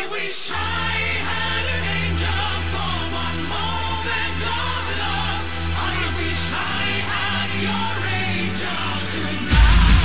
wish I had an angel for one moment of love. I wish I had your angel tonight.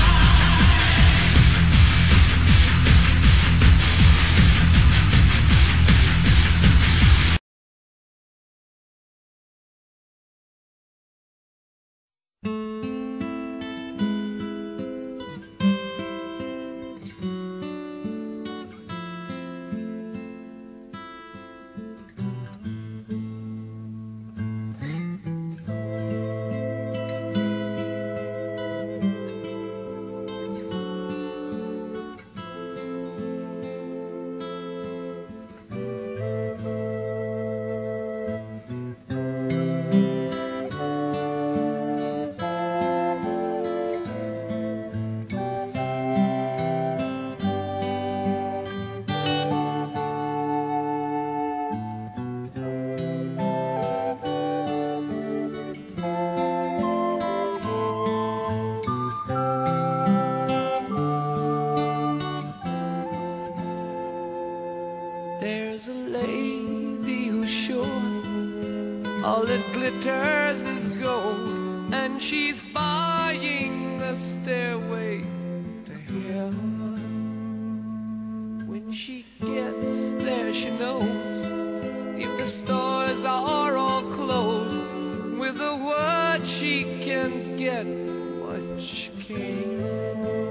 There's a lady who's sure all that glitters is gold, and she's buying a stairway to heaven. When she gets there, she knows if the stores are all closed, with a word she can get what she came for.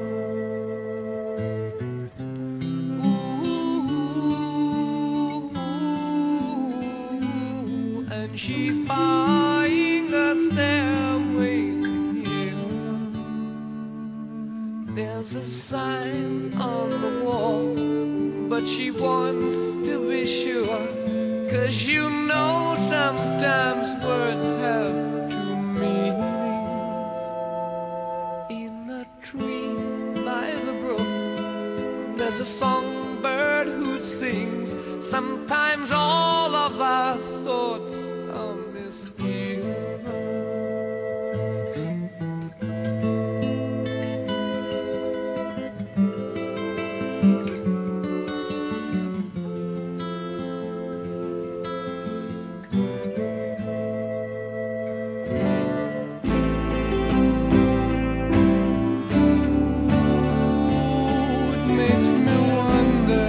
She's buying a stairway to heaven. There's a sign on the wall, but she wants to be sure, 'cause you know sometimes words have two meanings. In a tree by the brook, there's a songbird who sings. Sometimes all of our thoughts are misgiven. It makes me wonder.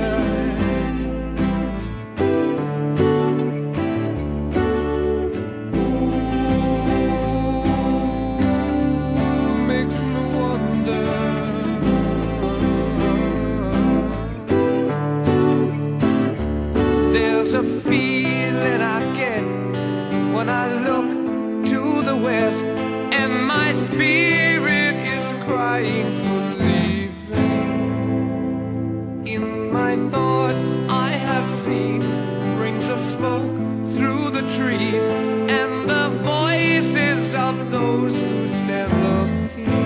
There's a feeling I get when I look to the west, and my spirit is crying for leaving. In my thoughts I have seen rings of smoke through the trees, and the voices of those who stand looking.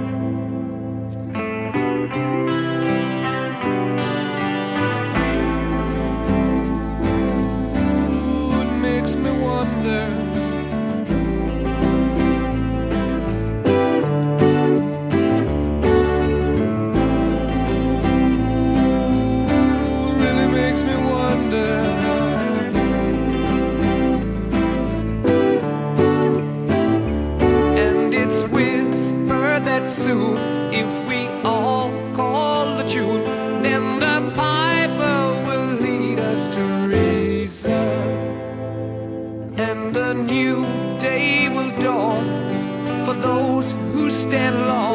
Soon, if we all call the tune, then the piper will lead us to reason, and a new day will dawn for those who stand long.